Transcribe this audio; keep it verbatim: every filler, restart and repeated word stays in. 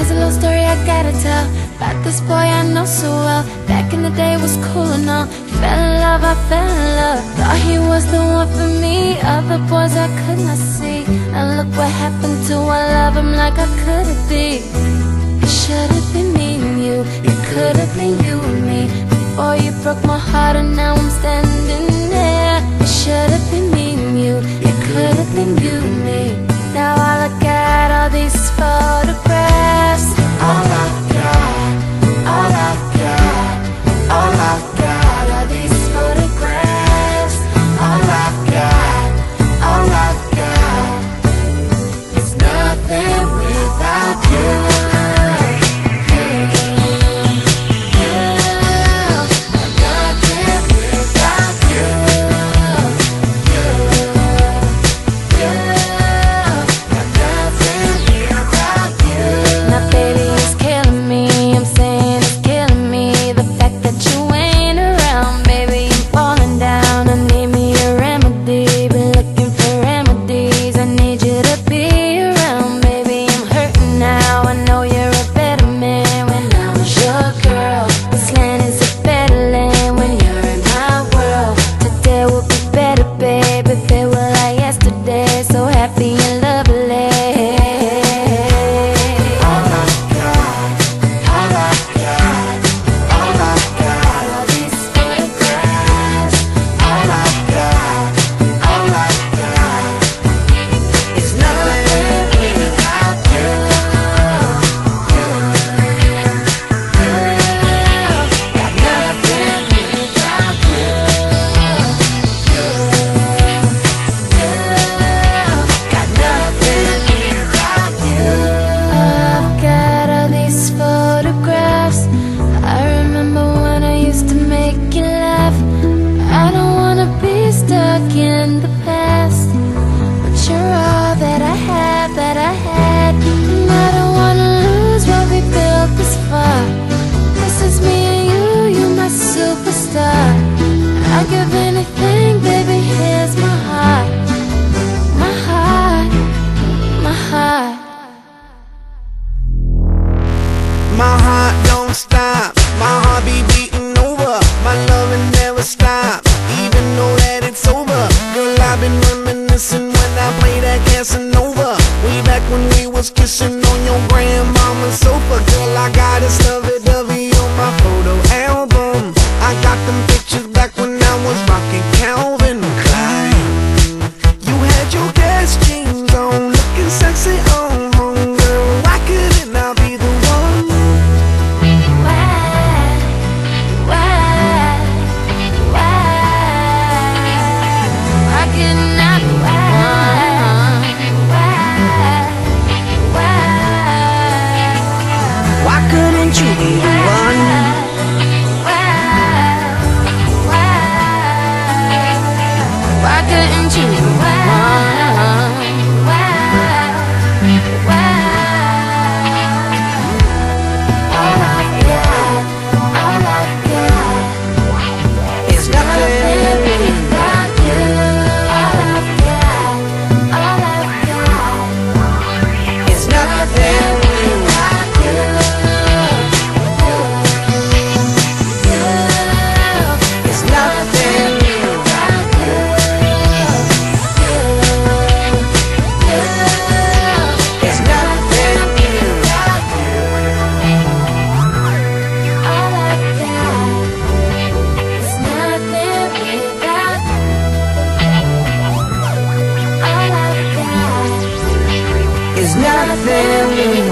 Here's a little story I gotta tell about this boy I know so well. Back in the day was cool and all. Fell in love, I fell in love. Thought he was the one for me. Other boys I could not see. And look what happened to I love him like I could've been. It should've been me and you. It could've been you and me. Before you broke my heart and now I'm standing there. It should've been me and you. It could've been you and me. Now I look at all these photographs. All I've got, all I've got, all I've got are these photographs. All I've got, all I've got is nothing without you. My heart don't stop, my heart be beating over. My loving never stops, even though that it's over. Girl, I've been reminiscing when I play that Casanova. Way back when we was kissing on your grandmama's sofa. Girl, I got this lovey-dovey on my photo album. I got them pictures back when I was rocking Calvin Klein. You had your Guess jeans on, looking sexy on home. Girl, why couldn't I be the one? Couldn't you be the one? Why couldn't you be the one? All I've got, all I've got is nothing without you. All I've got, all I've got is nothing. There's nothing